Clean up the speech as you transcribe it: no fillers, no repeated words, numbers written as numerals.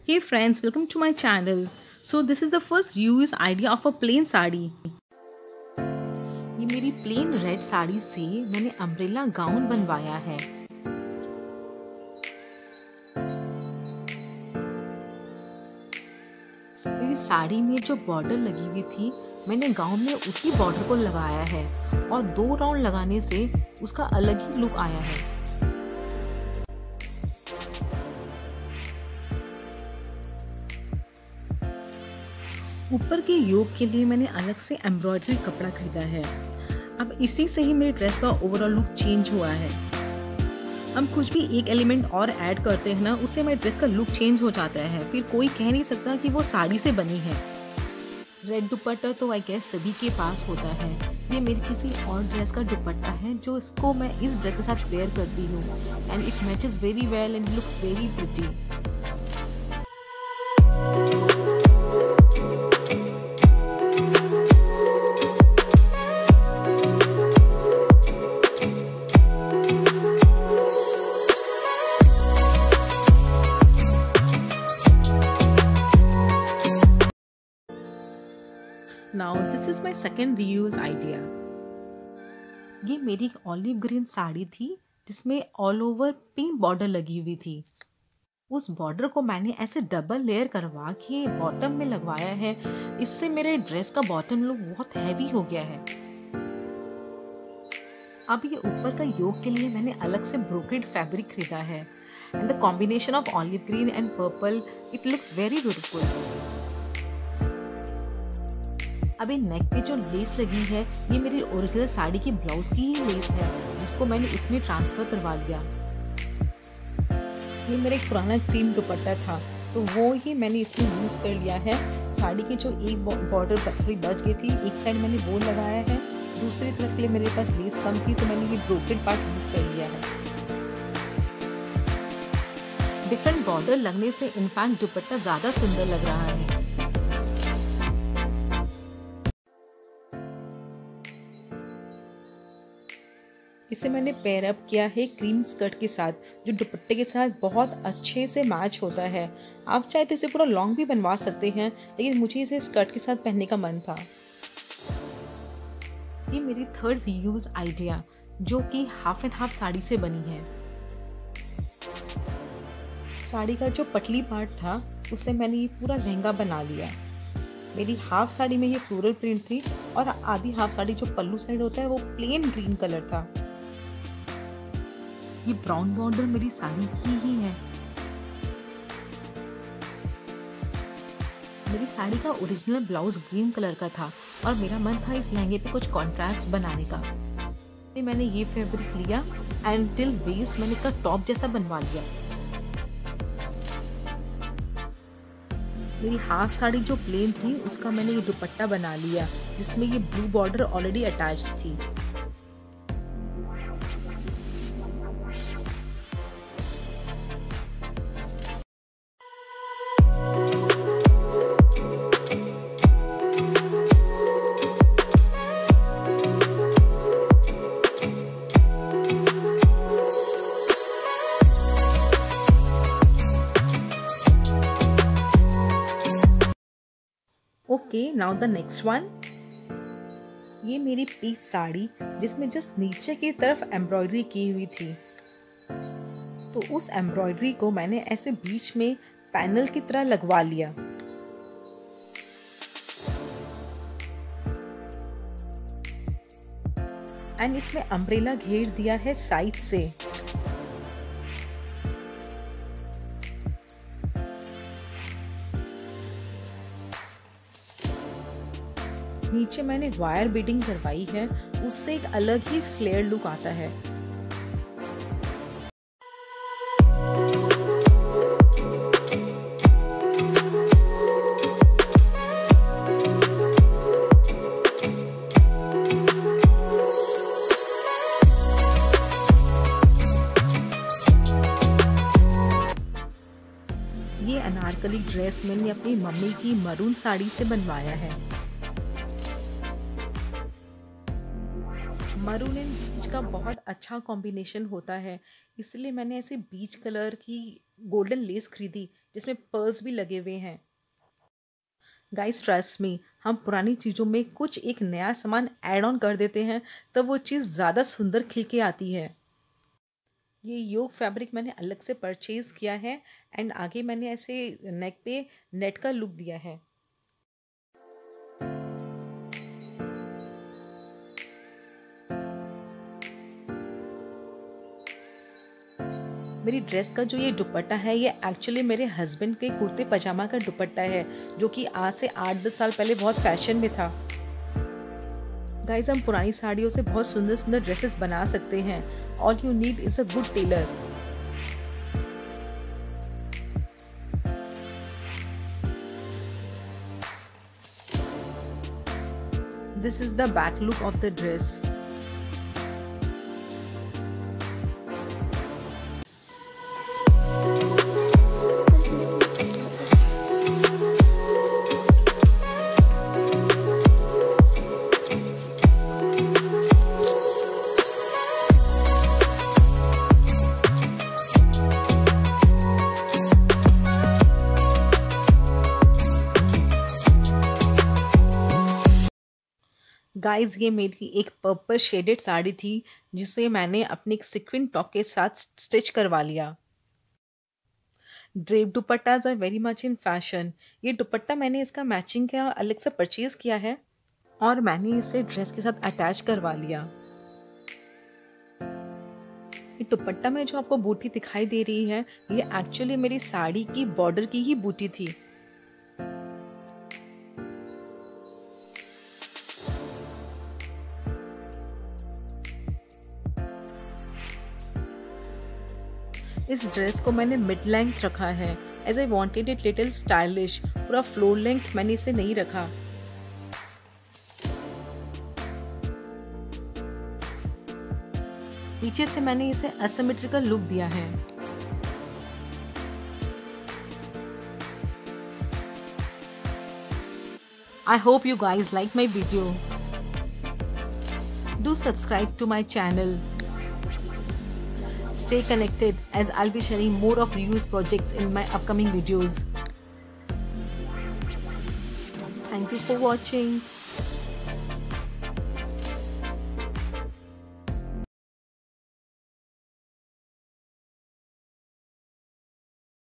Hey friends, welcome to my channel. So this is the first use idea of a plain sari. ये मेरी plane red sari से मैंने umbrella gown बनवाया है। मेरी साड़ी में जो बॉर्डर लगी हुई थी, मैंने गाउन में उसी बॉर्डर को लगाया है और 2 राउंड लगाने से उसका अलग ही लुक आया है। ऊपर के योक के लिए मैंने अलग से एम्ब्रॉयडरी कपड़ा खरीदा है। अब इसी से ही मेरे ड्रेस का ओवरऑल लुक चेंज हुआ है। हम कुछ भी एक एलिमेंट और ऐड करते हैं ना, उससे मेरे ड्रेस का लुक चेंज हो जाता है। फिर कोई कह नहीं सकता कि वो साड़ी से बनी है। रेड दुपट्टा तो आई गेस सभी के पास होता है। ये मेरी किसी और ड्रेस का दुपट्टा है जो इसको मैं इस ड्रेस के साथ वेयर करती हूँ and it matches very well and looks very pretty. Now this is my second reuse idea. ये मेरी ऑलिव ग्रीन साड़ी थी जिसमें ऑल ओवर पिंक बॉर्डर लगी हुई थी। उस बॉर्डर को मैंने ऐसे डबल लेयर करवा के बॉटम में लगवाया है। इससे मेरे ड्रेस का बॉटम लुक बहुत हैवी हो गया है। अब ये ऊपर का योक के लिए मैंने अलग से ब्रोकेड फैब्रिक खरीदा है and the combination of olive green and purple it looks very beautiful. अभी नेक पे जो लेस लगी है ये मेरी ओरिजिनल साड़ी की ब्लाउज की ही लेस है जिसको मैंने इसमें ट्रांसफर करवा लिया। ये मेरा एक पुराना क्रीम दुपट्टा था तो वो ही मैंने इसमें यूज़ कर लिया है। साड़ी की जो एक बॉर्डर थोड़ी बच गई थी, एक साइड मैंने वो लगाया है, दूसरी तरफ के लिए मेरे पास लेस कम थी तो मैंने ये ब्रोकेड पार्ट यूज़ कर लिया है। डिफरेंट बॉर्डर लगने से इनफैक्ट दुपट्टा ज़्यादा सुंदर लग रहा है। इसे मैंने पेयर अप किया है क्रीम स्कर्ट के साथ जो दुपट्टे के साथ बहुत अच्छे से मैच होता है। आप चाहे तो इसे पूरा लॉन्ग भी बनवा सकते हैं लेकिन मुझे इसे स्कर्ट के साथ पहनने का मन था। ये मेरी थर्ड रीयूज आइडिया जो कि हाफ एंड हाफ साड़ी से बनी है। साड़ी का जो पतली पार्ट था उससे मैंने ये पूरा लहंगा बना लिया। मेरी हाफ साड़ी में ये फ्लोरल प्रिंट थी और आधी हाफ साड़ी जो पल्लू साइड होता है वो प्लेन ग्रीन कलर था। ये ब्राउन बॉर्डर मेरी साड़ी की ही है। मेरी साड़ी का ओरिजिनल ब्लाउज ग्रीन कलर का था और मेरा मन था इस लहंगे पे कुछ कॉन्ट्रास्ट बनाने का। मैंने ये फैब्रिक लिया एंड टिल वेस्ट मैंने इसका टॉप जैसा बनवा लिया। मेरी हाफ साड़ी जो प्लेन थी उसका मैंने ये दुपट्टा बना लिया जिसमें ये ब्लू बॉर्डर ऑलरेडी अटैच थी। Okay, now the next one. ये मेरी पीच साड़ी जिसमें जस्ट नीचे की तरफ एम्ब्रॉयडरी की हुई थी तो उस एम्ब्रॉयडरी को मैंने ऐसे बीच में पैनल की तरह लगवा लिया। एंड इसमें अम्ब्रेला घेर दिया है साइड से। नीचे मैंने वायर बीडिंग करवाई है, उससे एक अलग ही फ्लेयर लुक आता है। ये अनारकली ड्रेस मैंने अपनी मम्मी की मरून साड़ी से बनवाया है। मरून एंड बीच का बहुत अच्छा कॉम्बिनेशन होता है, इसलिए मैंने ऐसे बीच कलर की गोल्डन लेस खरीदी जिसमें पर्ल्स भी लगे हुए हैं। गाइस ट्रस्ट मी, हम पुरानी चीज़ों में कुछ एक नया सामान ऐड ऑन कर देते हैं तब वो चीज़ ज़्यादा सुंदर खिल के आती है। ये योग फैब्रिक मैंने अलग से परचेज़ किया है एंड आगे मैंने ऐसे नेक पे नेट का लुक दिया है। मेरी ड्रेस का जो ये दुपट्टा है ये एक्चुअली मेरे हस्बैंड के कुर्ते पजामा का दुपट्टा है, जो कि आज से 8-10 साल पहले बहुत फैशन में था। गाइज, हम पुरानी साड़ियों से बहुत सुंदर सुंदर ड्रेसेस बना सकते हैं। All you need is a good tailor. This is the back look of the dress. Guys, ये मेरी एक पर्पल शेडेड साड़ी थी जिसे मैंने अपने एक सीक्वेंट टॉप के साथ स्टिच करवा लिया। Drape dupattas are very much in fashion. ये दुपट्टा मैंने इसका मैचिंग का अलग से परचेज किया है और मैंने इसे ड्रेस के साथ अटैच करवा लिया। ये दुपट्टा में जो आपको बूटी दिखाई दे रही है ये एक्चुअली मेरी साड़ी की बॉर्डर की ही बूटी थी। इस ड्रेस को मैंने मिड लेंथ रखा है as I wanted it little stylish. पूरा फ्लोर लेंथ मैंने इसे नहीं रखा। नीचे से मैंने इसे असिमेट्रिकल लुक दिया है। I hope you guys like my video. Do subscribe to my channel. Stay connected as I'll be sharing more of reuse projects in my upcoming videos. Thank you for watching.